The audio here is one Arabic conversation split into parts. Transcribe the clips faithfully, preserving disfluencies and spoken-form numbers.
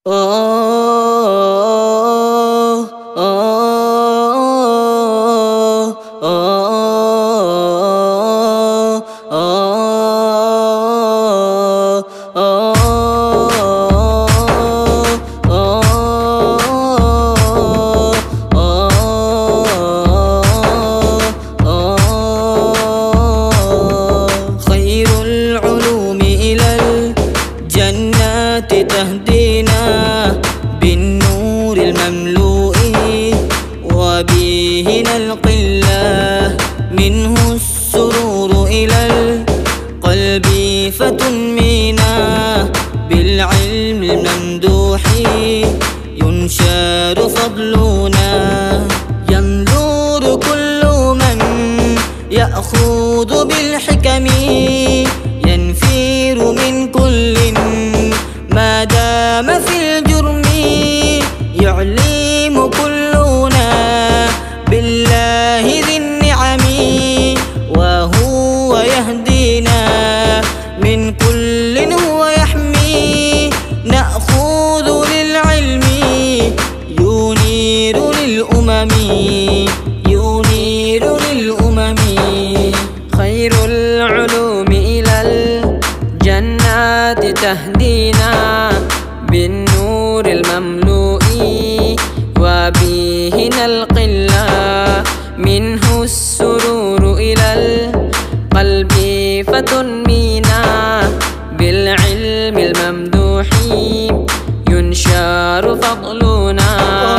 تهدينا بالنور المملوء وبه نلقي الله منه السرور إلى القلب فتنمينا بالعلم الممدوح ينشر فضلنا ينظر كل من يأخذ بالحكم ينفير من كل ما دام في الجرم يعلم كلنا بالله ذي النعم وهو يهدينا من كل هو يحمي نأخذ للعلم ينير للأمم ينير للأمم خير العلوم إلى الجنات تهدينا بالنور المملوء وبه نلقي الله منه السرور إلى القلب فتنمينا بالعلم الممدوح ينشر فضلنا.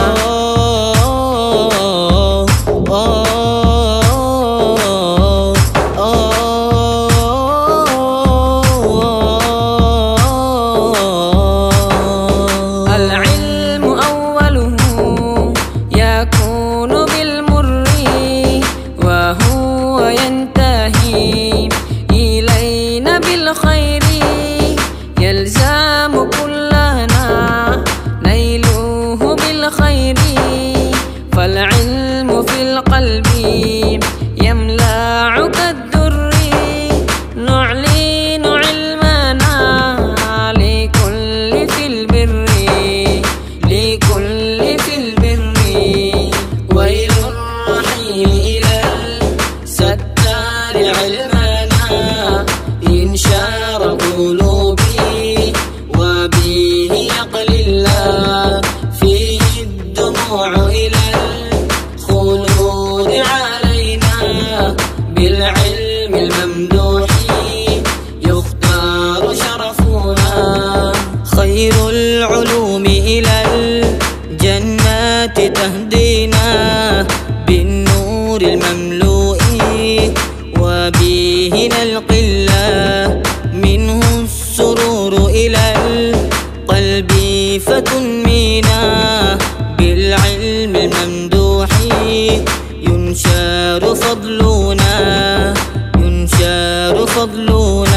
بالخير يلزم كلنا نيله بالخير فالعلم في القلب يملأ كالدر نعلن علمنا لكل في البر لكل في البر ويل الرحيل إلى الستار علمنا إنشار قلوبي وبه يقلي الله فيه الدموع إلى الخلود علينا بالعلم الممدوح يختار شرفنا خير العلوم إلى الجنات تهدينا بالنور المملوء وبه نلقي الله منه السرور إلى القلب فتنمينا بالعلم الممدوح ينشر فضلنا ينشر فضلنا.